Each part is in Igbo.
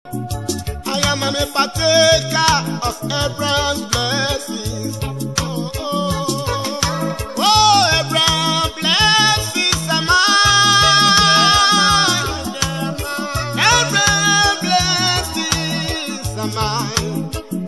I am a partaker of Abraham's blessings. Abraham blessings are mine. Abraham blessings are mine.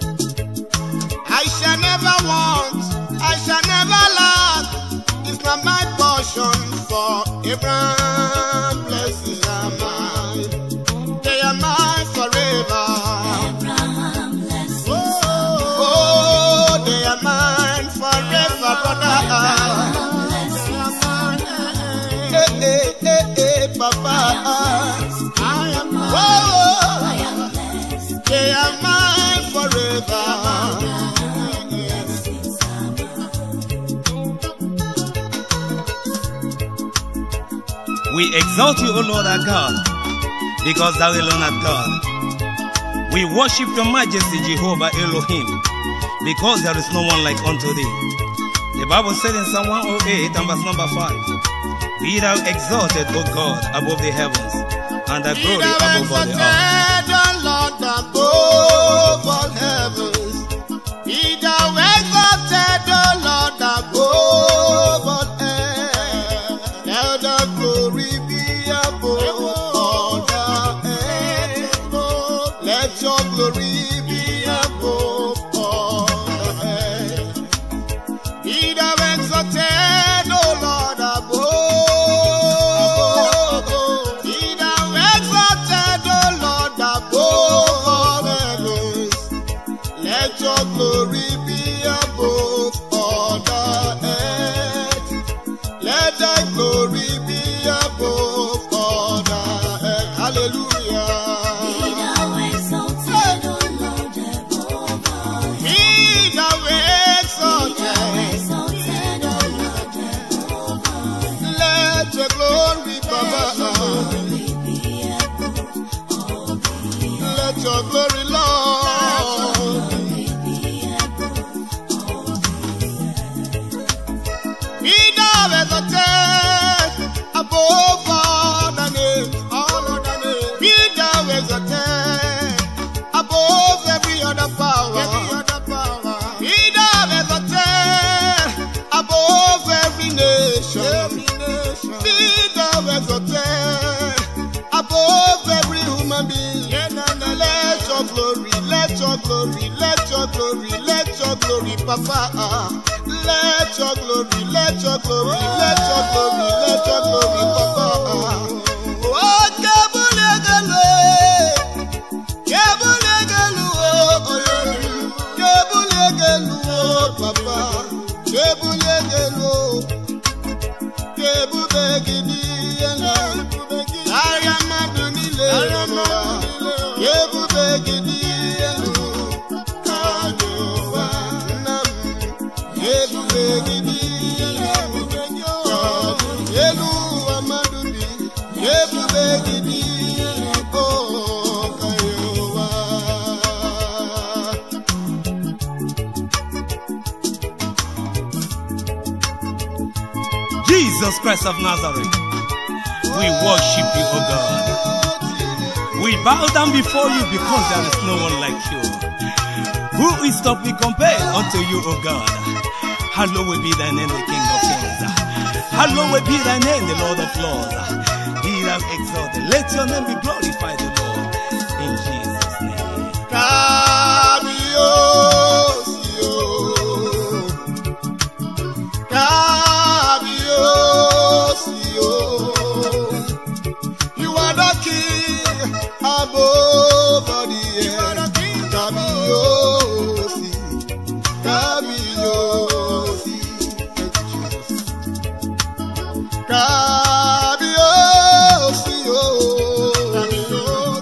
I shall never want, I shall never lack. It's not my portion, for Abraham blessings are mine. They are mine forever. Abraham blessings are Oh, they are mine forever, brother. Papa, I am mine. They are mine forever. We exalt you, O Lord our God, because thou alone art God. We worship your majesty, Jehovah Elohim, because there is no one like unto thee. The Bible said in Psalm 108 and verse number 5, be thou exalted, O God, above the heavens, and thy glory above all the earth. Lord, above all heavens. Be thou exalted, O Lord, above all earth. Let the glory be above all the earth. Let your glory be above all the earth. Be thou exalted, O Lord, above. Be thou exalted, O Lord, above all heavens. Let your glory be above all the earth. Let thy glory be above all the earth. Hallelujah. Be thou exalted, O Lord, above all. Be thou exalted. Exalted, O Lord, above all. Let your glory, Baba. Glory be above all the earth. Let your glory, Lord. Glory be above all the Be thou exalted above all the names, all other names. Be thou exalted above every other power, Be thou exalted above every nation, Be thou exalted above every human being. Let your glory, let your glory, let your glory, let your glory, Papa. Let your glory, let your glory, let your glory, let your glory, Papa. Oh, Kebulegelu, Kebulegelu, Kebulegelu, Papa. Kebulegelu, Kebubegidi, Ayamadunile, Kebubegidi, Kadowa, Nam, Kebubegidi, Elu Amadudi, Kebubegidi, Oh, Kayowa. Jesus Christ of Nazareth, we worship you, O God. We bow down before you because there is no one like you. Who is to be compared unto you, O God? Hallowed be thy name, the King of Kings. Hallowed be thy name, the Lord of Lords. Be thou exalted. Let your name be glorified, O Lord. In Jesus' name. Kabiosio, Kabiosio, you are the King above all the earth. Kabiosi, Kabiosi, Kabiosi,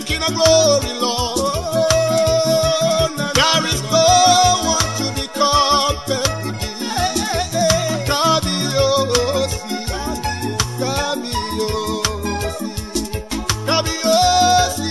the King of Glory, Lord. There is no one to be compared with thee. Kabiosi, Kabiosi, Kabiosi,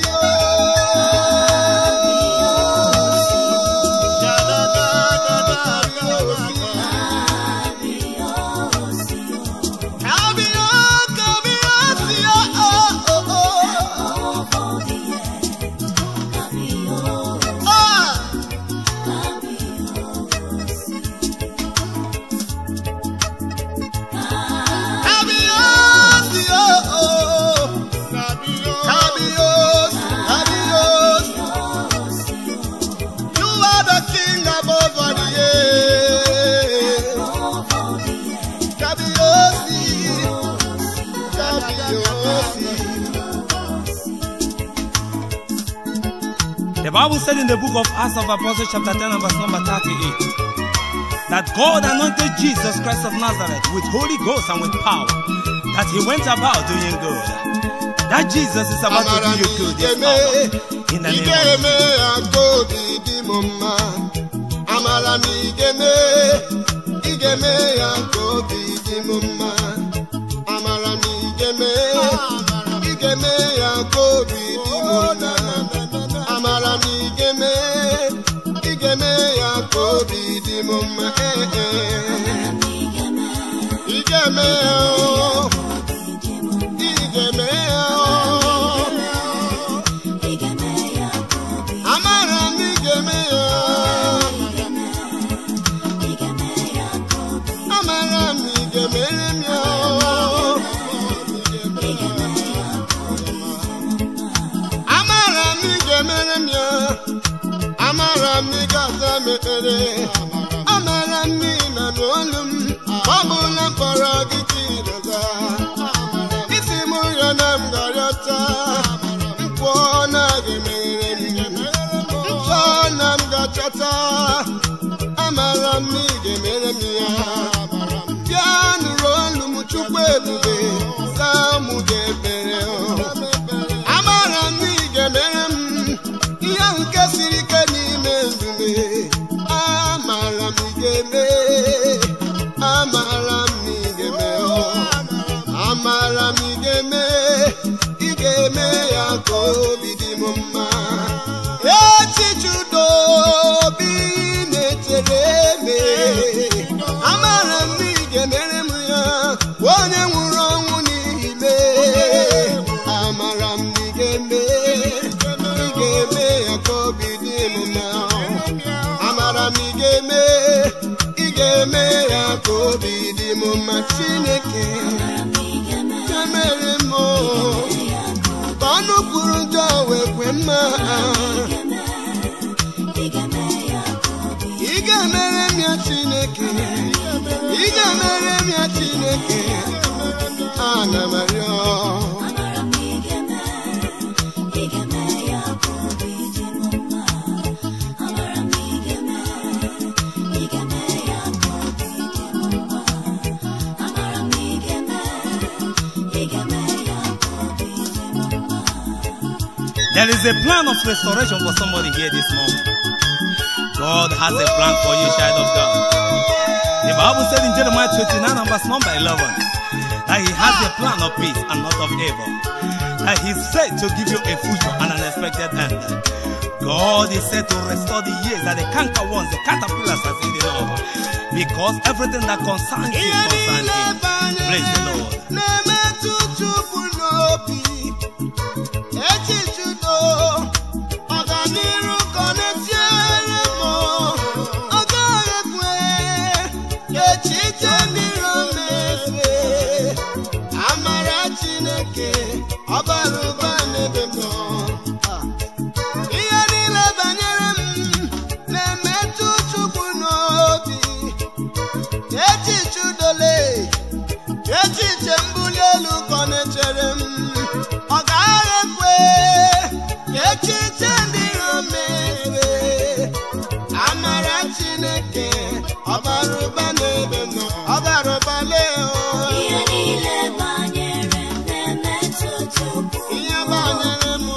The Bible said in the book of Acts of Apostles chapter 10 and verse number 38 that God anointed Jesus Christ of Nazareth with Holy Ghost and with power, that he went about doing good. That Jesus is about to do you good this hour. In the name of There is a plan of restoration for somebody here this morning. God has a plan for you, child of God. The Bible said in Jeremiah 29 and verse number 11 that he has a plan of peace and not of evil. That he said to give you a future and an expected end. God is said to restore the years that the canker worms, the caterpillars has eaten up. Because everything that concerns you concerns him. Praise the Lord. Ihe niile banyere m na-emetụta ukwu.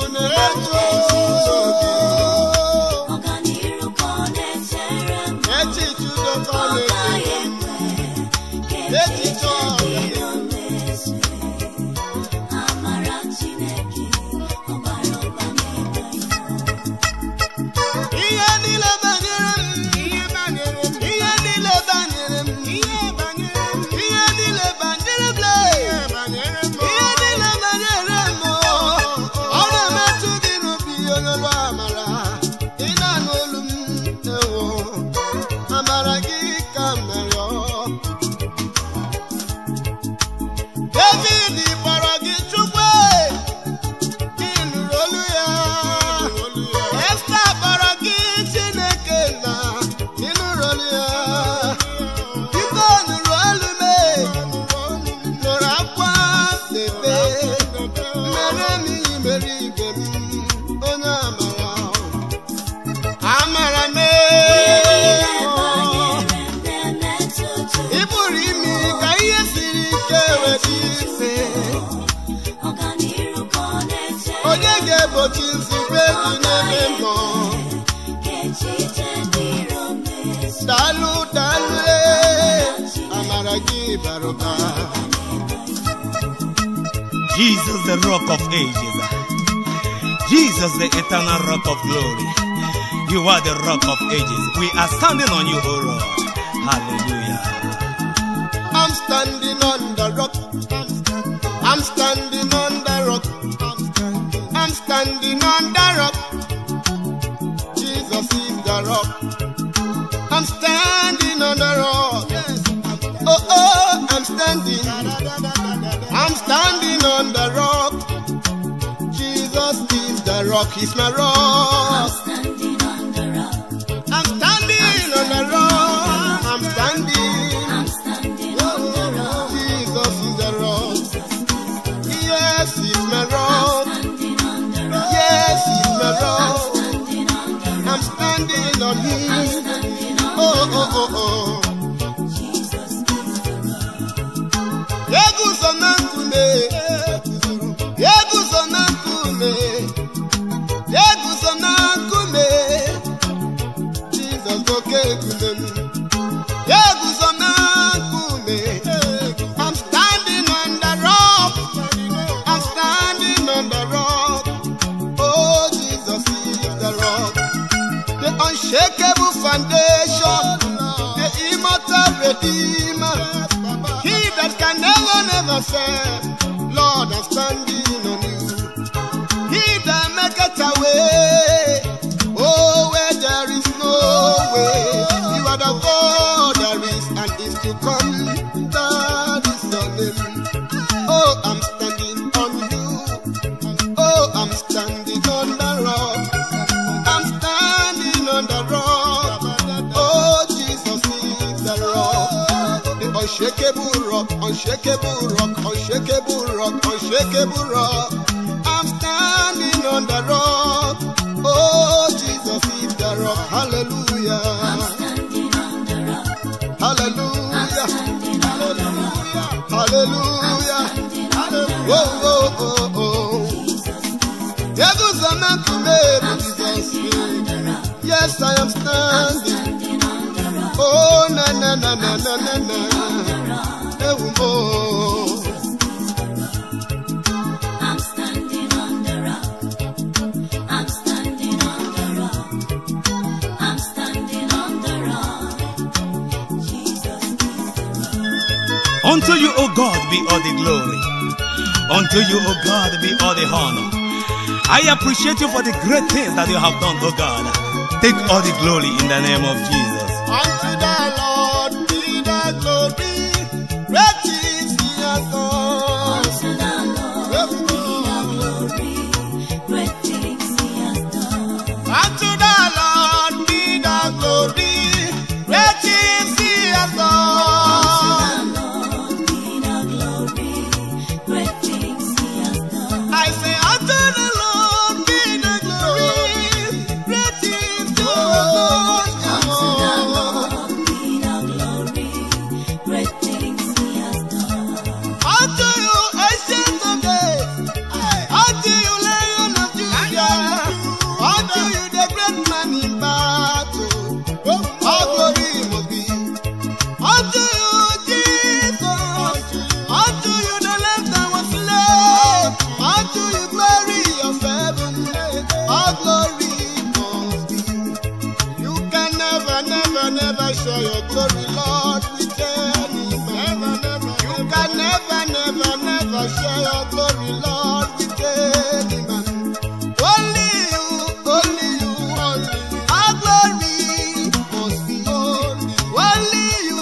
iberibe m onye amara me iburu imi ka ihe siri ike wedi ife onye ga-egbochi nzube dị n'ebe nọ dalụ amara gị bara ụba. Jesus, the rock of ages. Jesus, the eternal rock of glory. You are the rock of ages. We are standing on you, O Lord. Hallelujah. I'm standing on the rock. I'm standing on the rock. I'm standing on the rock. Jesus is the rock. I'm standing on the rock. Oh, I'm standing. I'm standing on the rock. Jesus is the rock. He's my rock. I'm standing on the rock. I'm standing on the rock. Jesus is the rock. Yes, he's my rock. Yes, he's my rock. I'm standing on him. Oh. Jesus okay. I'm standing on the rock. I'm standing on the rock. Oh, Jesus is the rock. The unshakable foundation, the immortal redeemer, he that can never fail. Lord, I'm standing on you. He that maketh a way, oh, where there is no way. You are the God there is and is to come. That is your name. Oh, I'm standing on you. Oh, I'm standing on the rock. I'm standing on the rock. Oh, Jesus is the rock. The unshakable rock, unshakable rock, unshakable rock, unshakable rock. I'm standing on the rock. Oh, Jesus is the rock. Hallelujah. Hallelujah. Hallelujah. Oh. Jesus, yes, I am standing. Oh, na. Oh. I'm standing on the rock. I'm standing on the rock. I'm standing on the rock. Jesus is the rock. Unto you, O God, be all the glory. Unto you, O God, be all the honor. I appreciate you for the great things that you have done, O God. Take all the glory in the name of Jesus. Unto the Lord be the glory. Great things he has done. Unto the Lord be the glory. Great things he has done. Unto the Lord be the glory. Great things he has done. Unto the Lord be the glory. Great things he has done. I say unto the Lord be the glory. Great things he has done. Unto the Lord be the glory. Great things he has done. Unto you, ancient of days. Unto you, Lion of Judah. Unto you, the great man in battle. All glory must be. Unto you, Jesus. Unto you, the Lamb that was slain. Unto you, glory of heaven. All glory must be. You can never show your glory, Lord, with any man. You can never show your glory, Lord, with any man. Only you. Our glory must be. Only you.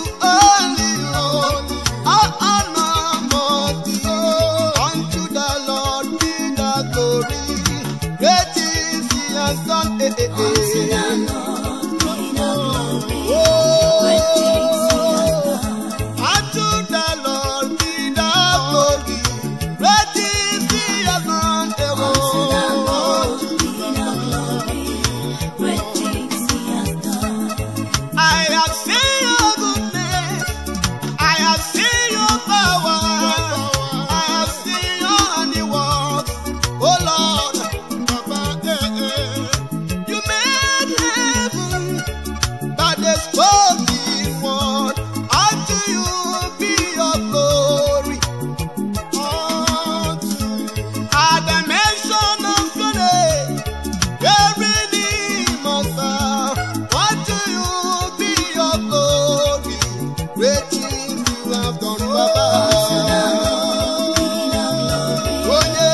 Our honor must be. Unto the Lord be the glory. Great things he has done. Unto the Lord be the glory. Oh. Great things he has done. Unto the Lord be the glory. Great things he has done. Unto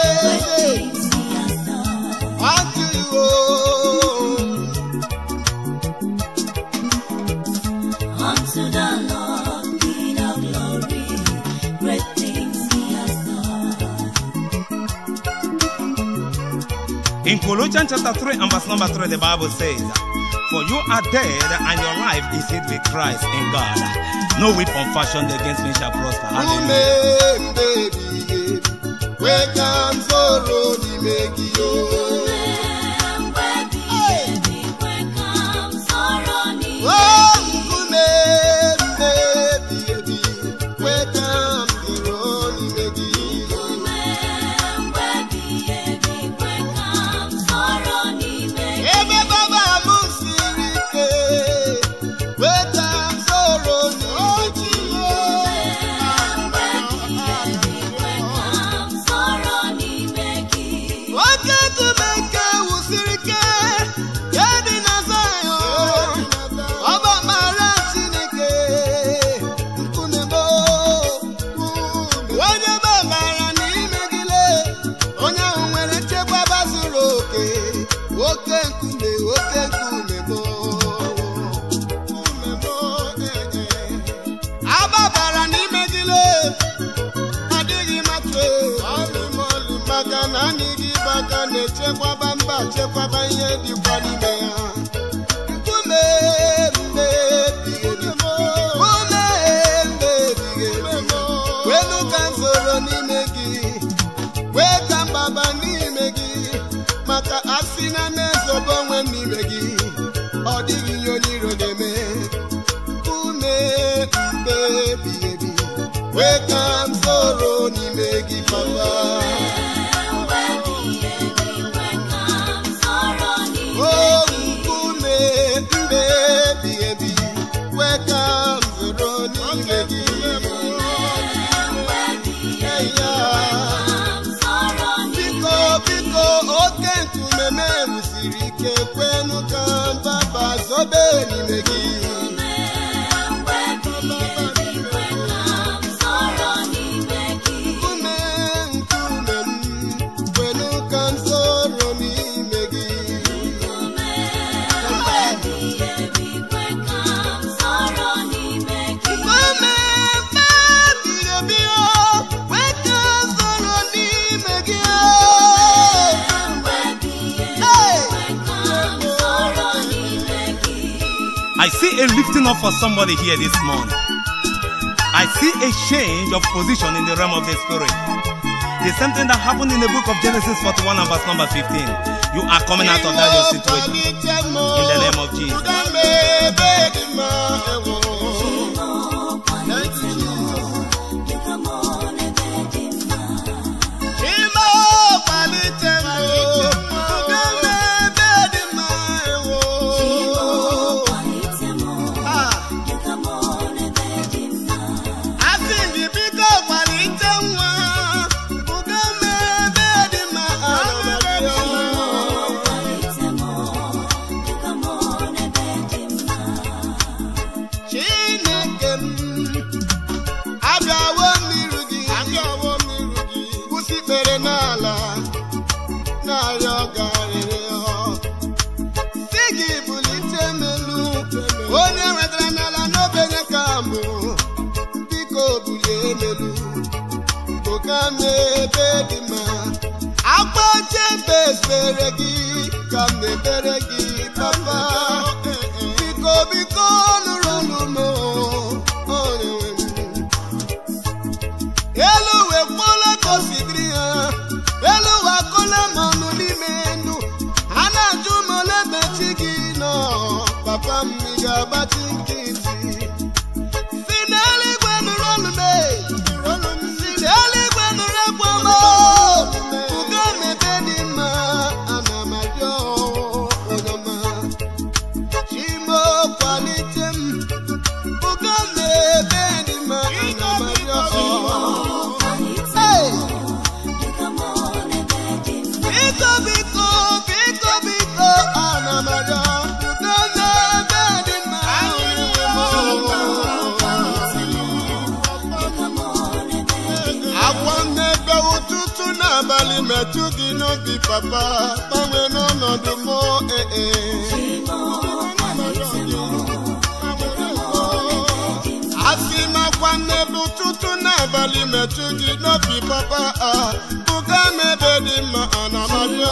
things he has done. Unto you, oh. Unto the Lord be the glory, great things he has done. In Colossians chapter 3 and verse number 3, the Bible says, for you are dead and your life is hid with Christ in God. No weapon fashioned against me shall prosper. Hallelujah. Where comes sorrow, he make you. Chekwaba ihe dịkwa n'ime ya. Nkume mmebi welu ka nzoro n'ime gị, wee ka mbaba n'ime gị, maka asị na mezobo onwe n'ime gị, ọ dịghị ihe onye iro ga-eme. Nkume mmebi wee ka nzoro n'ime gị, papa. I see a lifting up for somebody here this morning. I see a change of position in the realm of the spirit. The same thing that happened in the book of Genesis 41 and verse number 15. You are coming out of that your situation in the name of Jesus. Biko, metụ gị n'obi papa gbanwe n'ọnọdụ m asị makwa n'ebe ụtụtụ n'abalị metụ gị n'obi papa buga m ebe dị mma anamarịọ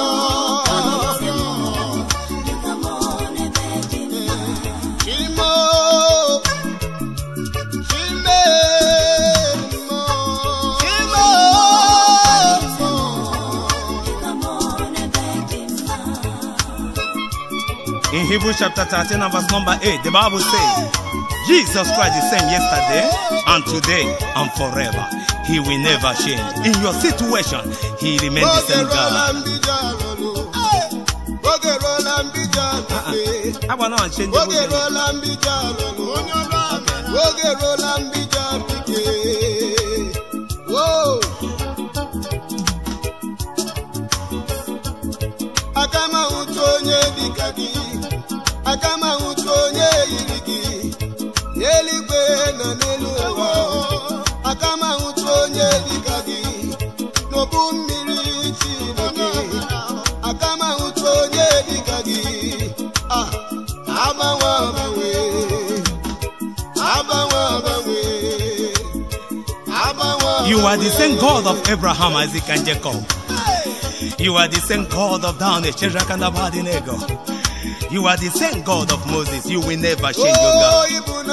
In Hebrews chapter 13 and verse number 8, the Bible says, Jesus Christ is the same yesterday and today and forever. He will never change. In your situation, He remains the same God. How about now change Whoa. Akama utonye dikagi, akama utonye yirigi, yeligwe na neluwa. Akama utonye dikagi, nobu miri chinagi. Akama utonye dikagi, abawa bawe, abawa bawe, abawa. You are the same God of Abraham, Isaac, and Jacob. You are the same God of Daniel, Shadrach, and Abednego. You are the same God of Moses. You will never change your God.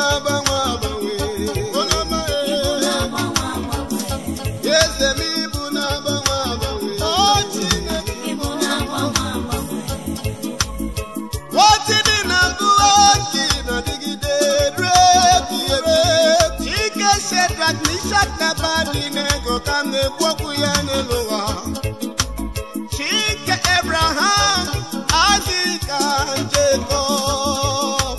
Abraham, Isaac, and Jacob.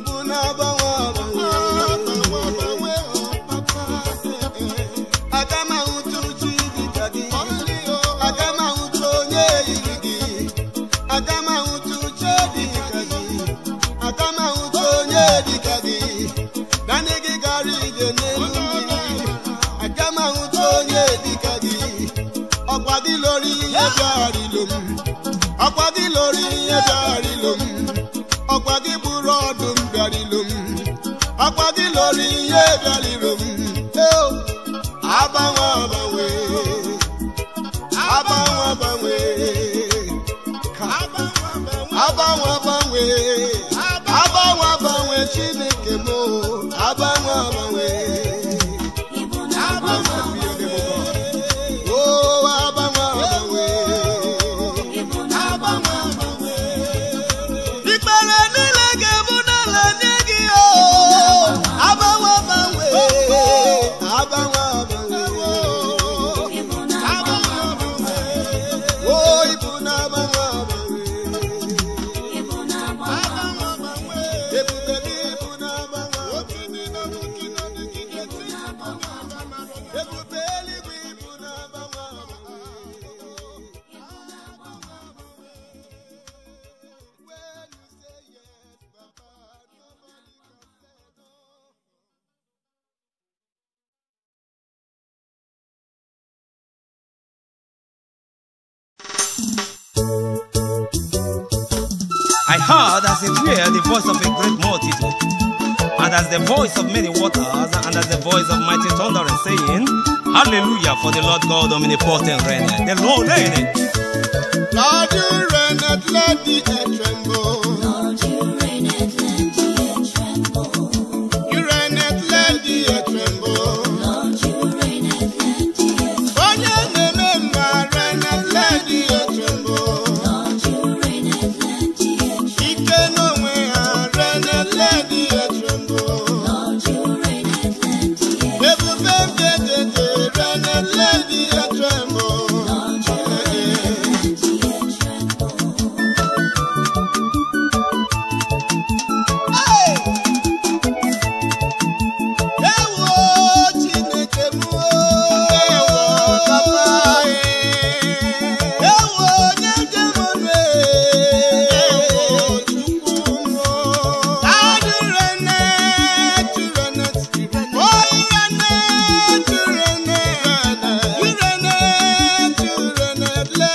I heard as it were the voice of a great multitude, and as the voice of many waters, and as the voice of mighty thunder, saying, Hallelujah, for the Lord God omnipotent reigneth. The Lord reigneth. Lord, you reigneth, let the earth tremble. Lord, you reigneth, let the earth tremble. You reigneth, let the earth tremble. Lord, you reigneth, let the earth For your name, reigneth, let the earth tremble. Lord, you reigneth, let the earth He can no way, reigneth, let the earth tremble. Lord, you reigneth, let the earth Every reigneth, let the earth tremble. Lord, you reigneth, let the earth tremble. Hey! Ewo Chineke m o. Ewo Papa e. Ewo onye nke m ọnụ e. Ewo Chukwu m o. Daddy reigneth, you reigneth. Oh, you reigneth, you reigneth. You reigneth, you reigneth.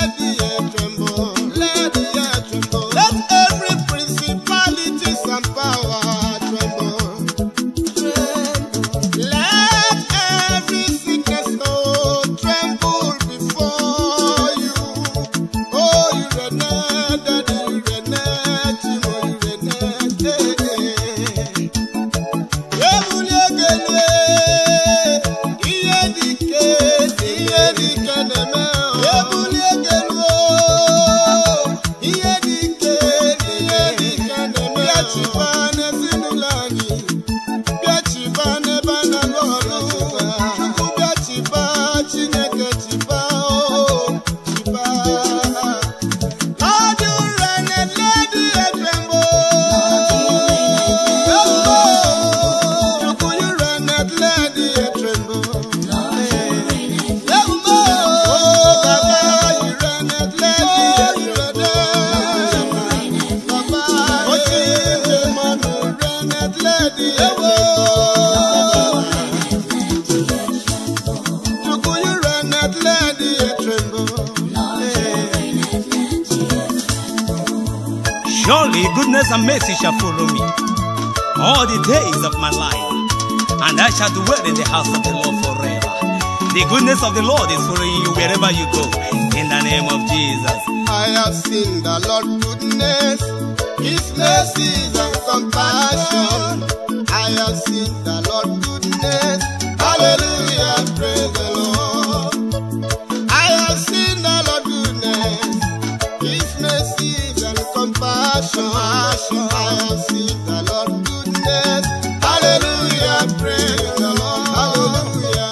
Surely goodness and mercy shall follow me all the days of my life, and I shall dwell in the house of the Lord forever. The goodness of the Lord is following you wherever you go, in the name of Jesus. I have seen the Lord's goodness, His mercies and compassion. I have seen the Lord's goodness. Hallelujah, praise the Lord. I have seen the Lord's goodness, His mercies and compassion. I have seen the Lord's goodness. Hallelujah, praise the Lord. Hallelujah.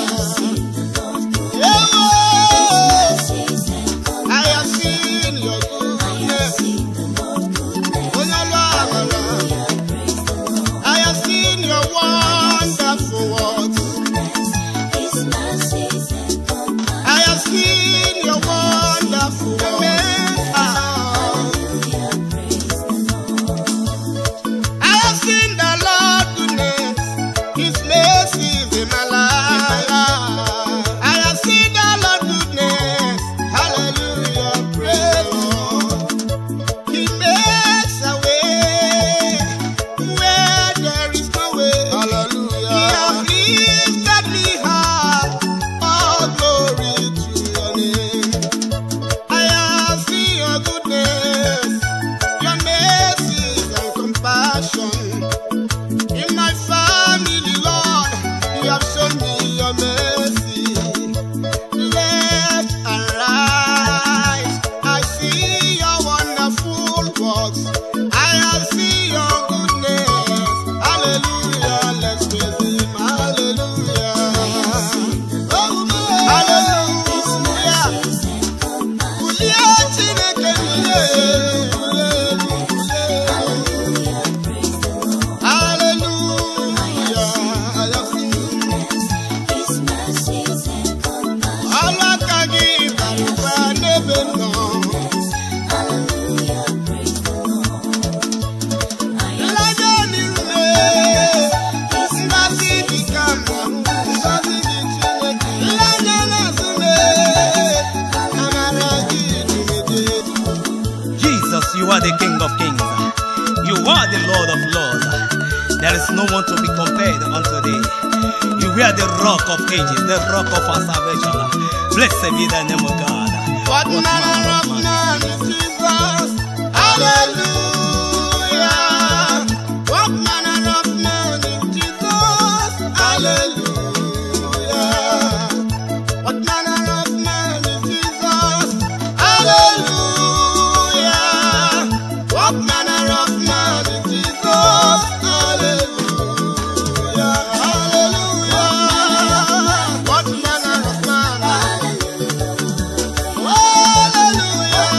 I have seen your goodness. Oh, your Lord. I have seen your wonderful works. I have seen your wonderful works. I have seen the Lord's goodness, His mercies in my life. I have seen the Lord's goodness. Hallelujah, praise the Lord. He makes a way where there is no way. Hallelujah. He has lifted me high. All glory to your name. I have seen your goodness, your mercies and compassion. In my family, Lord, you have shown me your mercy. Left and right, I see your wonderful works. I have seen your goodness. Hallelujah, let's praise Him. Hallelujah. Oh, hallelujah. Ulia Chineke niye. Hallelujah. I have seen Allah kagi baruba nebeno. Lajani ume. Ngasi dikamba. Ngasi dichineke. Lajana sume. Amaragi dumede. Jesus, you are the King of kings. You are the Lord of lords. There is no one to be compared unto thee. You are the rock of ages, the rock of our salvation. Blessed be the name of God. What manner of man is Jesus? Hallelujah. What manner of man is Jesus? Hallelujah. What manner of man is Jesus? Hallelujah. What manner of man is Jesus? Hallelujah. Hallelujah. What manner of man? Hallelujah.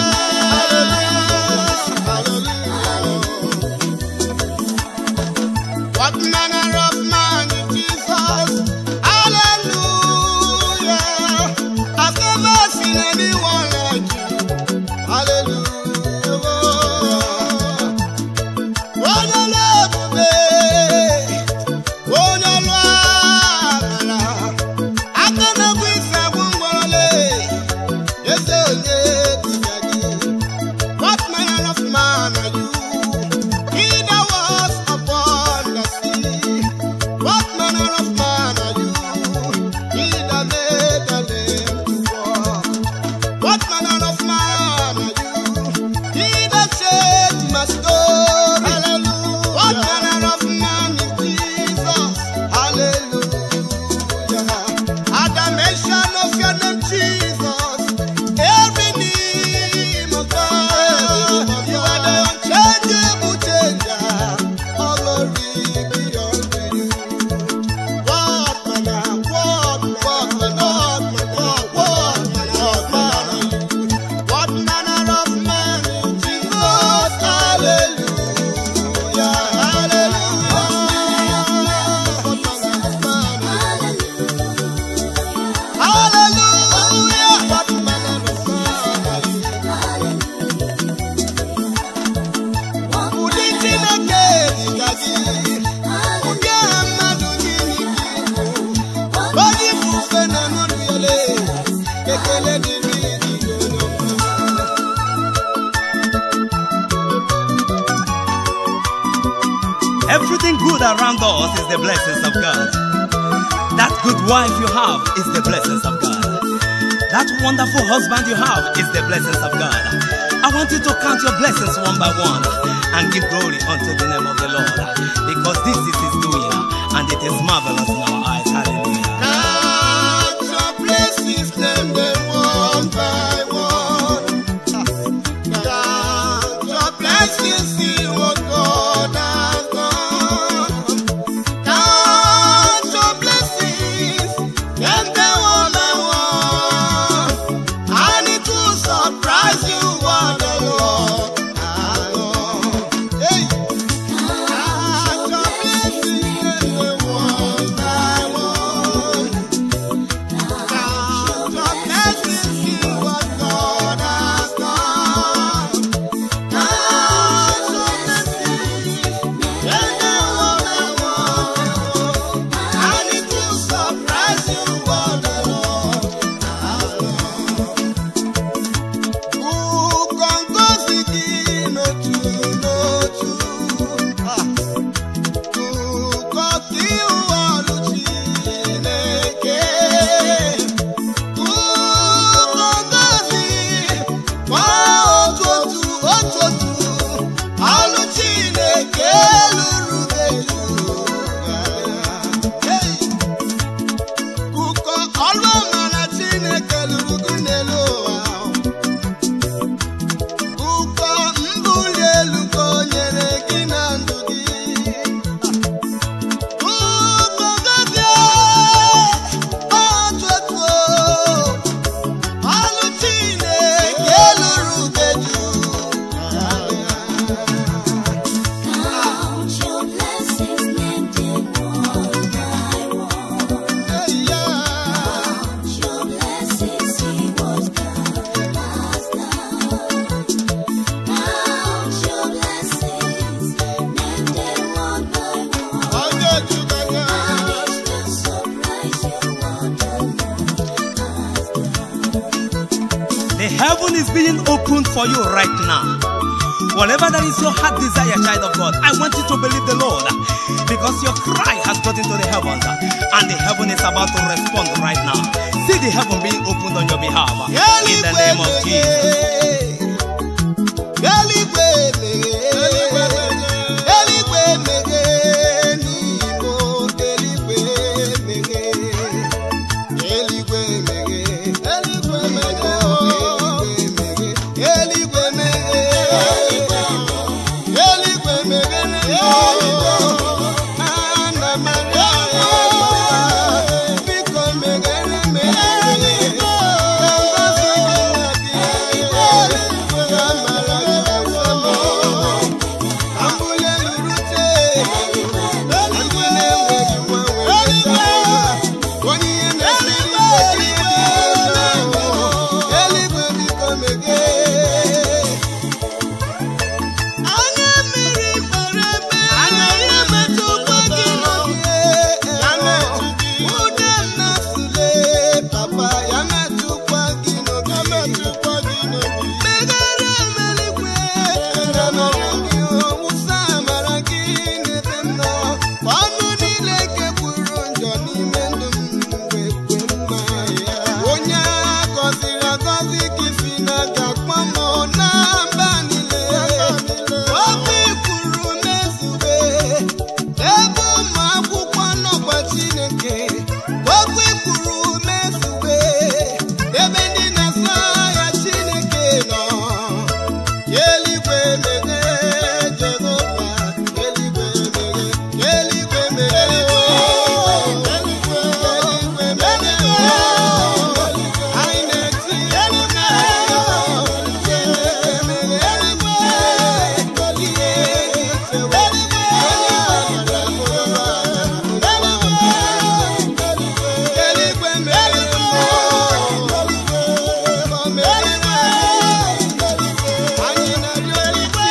good around us is the blessings of God. That good wife you have is the blessings of God. That wonderful husband you have is the blessings of God. I want you to count your blessings one by one and give glory unto the name of the Lord, because this is His doing and it is marvelous in our eyes. Hallelujah. Count your blessings, name them one by one. Count your blessings, see what God has done. Count your blessings, name them one by one. And it will surprise you what the Lord has done. Hey! Count your blessings, name them one by one. Count your blessings, see what God has done. Count your blessings, name them one by one. And it will surprise you what the Lord has done. Ukongozi gị n'otu n'otu. Ukoki ụwọlụ Chineke. Ukongozi kwa otu otu. Ọlụ Chineke lụrụ elu. Hey! Kuko ọlụ amara Chineke lụrụ gị n'elu ụwa. Kuko mbuli elu ka o nyere gị na ndụ gị. Kuko gozie otu otu. Ọlụ Chineke lụrụ gị elu. Count your blessings, name them one by one. Hey, yeah. Count your blessings, see what God has done. Count your blessings, name them one by one. Ọjọ́ ìjọba And it will surprise you what the Lord has done. The heaven is being opened for you right now. Whatever that is your heart desire, child of God, I want you to believe the Lord, because your cry has got into the heavens and the heaven is about to respond right now. See the heaven being opened on your behalf in the name of Jesus. Eluigwe meghe. Eluigwe meghe n'Igbo. Eluigwe meghe. Eluigwe meghe. Eluigwe meghe. Eluigwe meghe. Eluigwe meghe. Ana m arịọ biko meghere meghere. Ka ngọzi gị na-abịa. Ka amara gị na-asọmpi. Ka mbuli elu rute. Eluigwe na-enweghị mgbanwe weta. Onye ihe mesịrị ike dị elu. Eluigwe biko meghe. Anya mmiri gbara ebe. Anya ya metụkwa gị n'obi. Ude m na-asụle, papa ya metụkwa gị n'obi. Meghere m eluigwe. Amara gị, wụsa amara gị n'ebe m nọ. Ka ọnụ niile nke kwuru njọ n'ime ndụ m wee kwe mma. Onye a gọziri agọzi ka isi na-aga akpọ m na mba niile. Okwu i kwuru mezue. Ebe ụmụ akwụkwọ nọkwa Chineke. Okwu i kwuru mezue. Ebe ndị na-asọ ya Chineke nọ. Eluigwe meghe, Jehova. Eluigwe meghe. Eluigwe meghe. Eluigwe meghe. Anyị na-eti egwu na Chineke meghe. Eluigwe. Ihe echewe. Eluigwe meghe. Anyị na-arịọ eluigwe.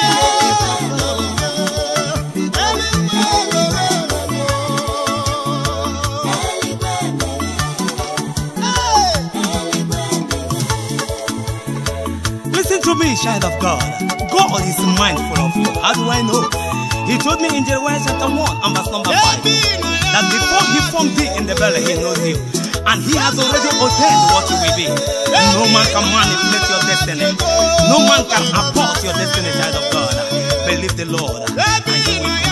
Listen to me, child of God. God is mindful of you. How do I know? He told me in Jeremiah chapter 1 and verse number 5 that before he formed thee in the belly, he knows you. And he has already ordained what you will be. No man can manipulate your destiny. No man can abort your destiny, child of God. Believe the Lord. And you will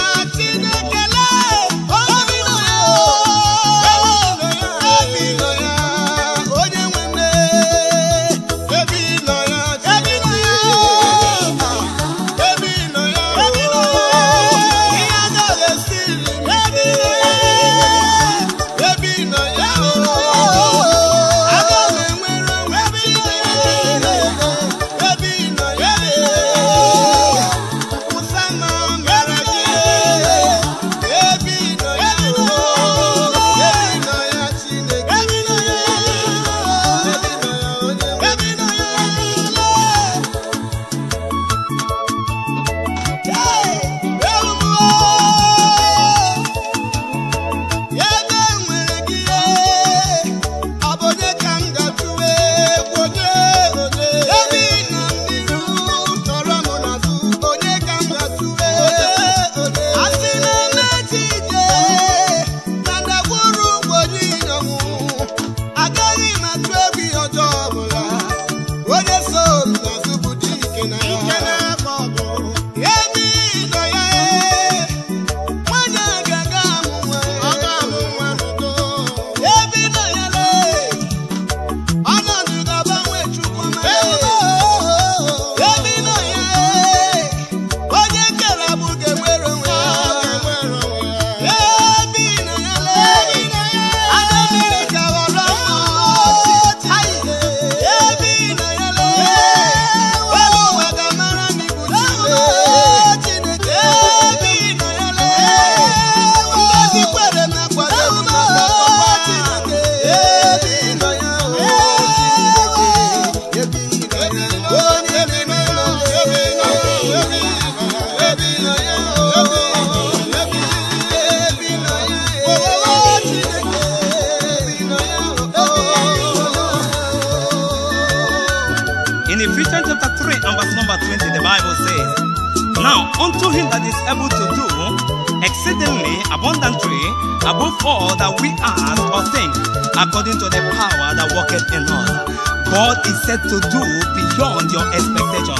unto him that is able to do exceedingly abundantly above all that we ask or think, according to the power that worketh in us. God is said to do beyond your expectation,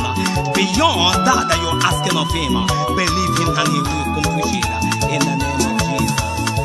beyond that you're asking of him. Believe him and he will accomplish it in the name of Jesus.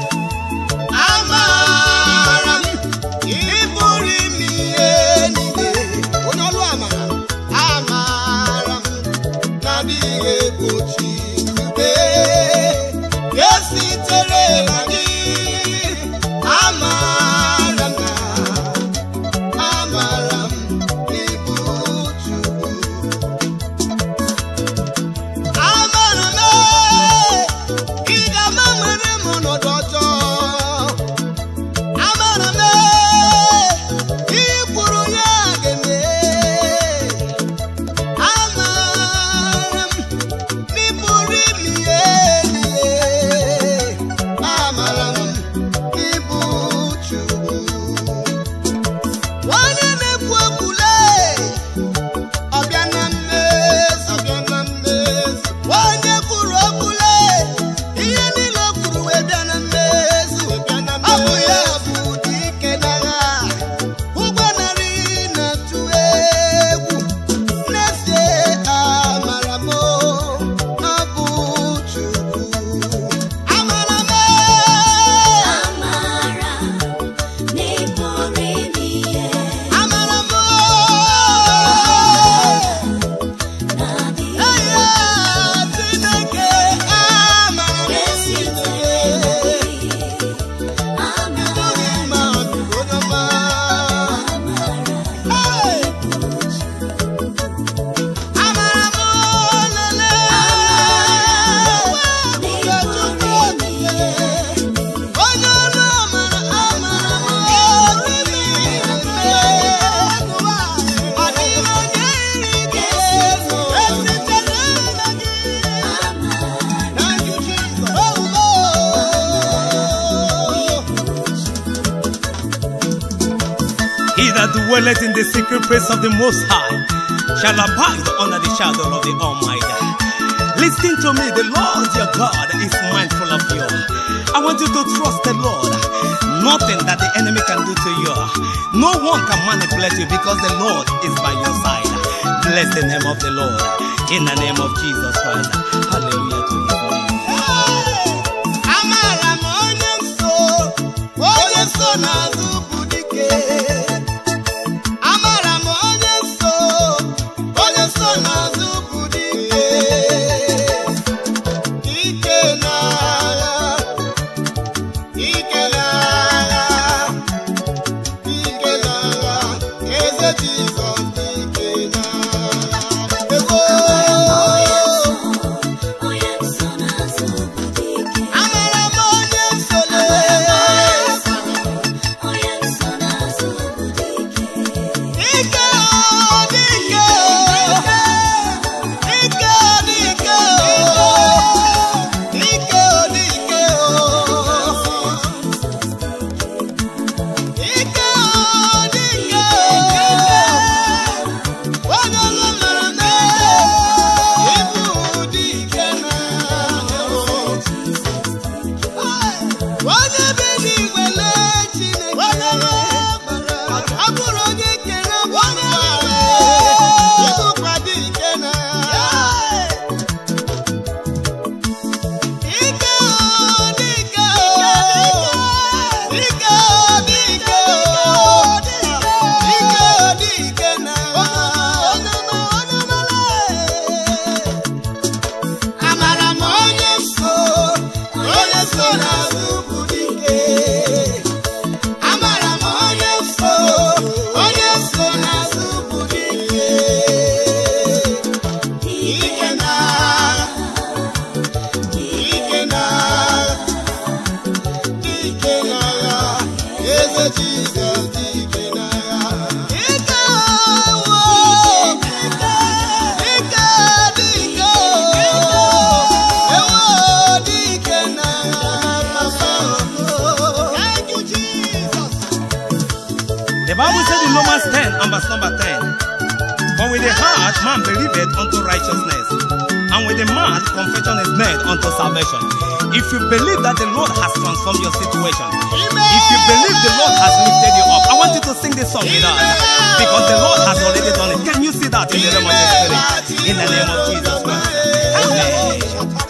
that dwelleth in the secret place of the Most High shall abide under the shadow of the Almighty. Listen to me, the Lord your God is mindful of you. I want you to trust the Lord. Nothing that the enemy can do to you. No one can manipulate you because the Lord is by your side. Bless the name of the Lord. In the name of Jesus Christ. Hallelujah to his name. Amara m onye nso n'azụ bụ dike. Amara m onye nso n'azụ bụ dike. Ike n'agha, ike n'agha, ike n'agha, eze Jizọs ike n'agha. Ewo. Amara m onye nso Bible said in Romans 10 and verse number 10, for with the heart man believeth unto righteousness, and with the mouth confession is made unto salvation. If you believe that the Lord has transformed your situation, if you believe the Lord has lifted you up, I want you to sing this song with us, because the Lord has already done it. Can you see that in the realm of the Spirit? In the name of Jesus Christ. Amen.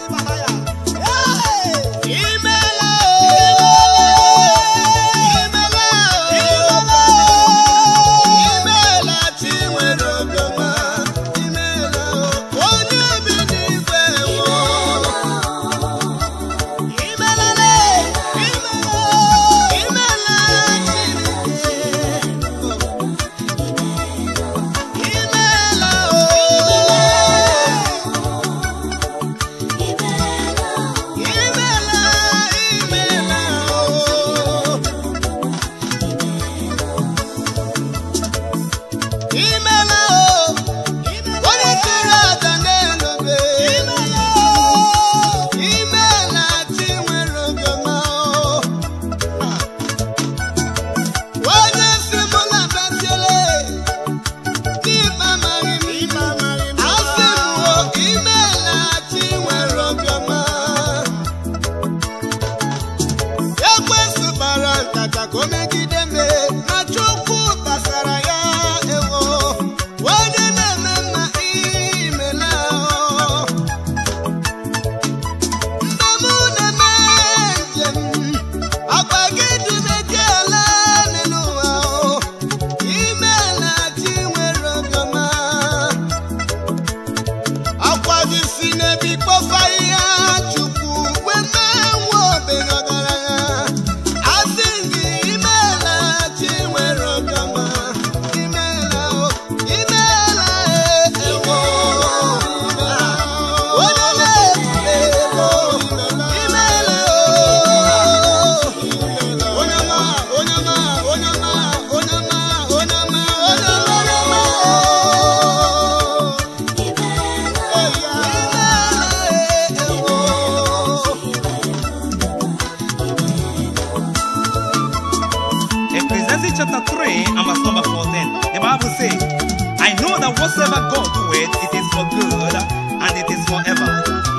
Chapter 3 and verse number 14. The Bible says, I know that whatsoever God doeth, it is for good, and it is forever.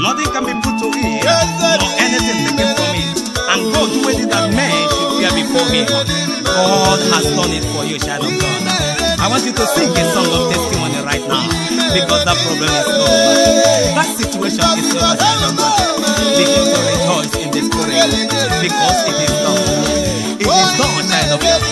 Nothing can be put to it, nor anything taken from it. And God do it that man should fear before me. God has done it for you, child of God. I want you to sing a song of testimony right now, because that problem is over. That situation is over, child of God. Begin to rejoice in the Spirit, because it is done. It is done, child of God.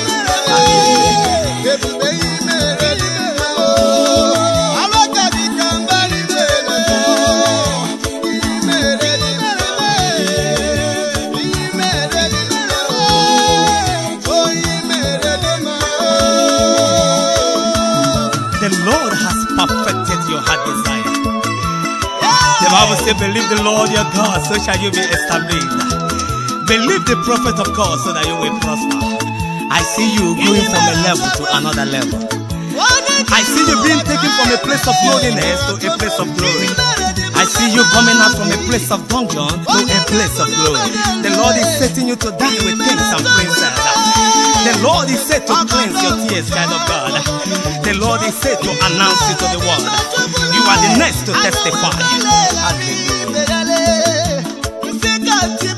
The Lord has perfected your heart desire. The Bible says, believe the Lord your God, so shall you be established. Believe the prophet of God, so that you will prosper. I see you going from a level to another level. I see you being taken from a place of lowliness to a place of glory. I see you coming out from a place of dungeon to a place of glory. The Lord is setting you to die with kings and princes. The Lord is set to cleanse your tears, child of God. The Lord is set to announce you to the world. You are the next to testify. Hallelujah.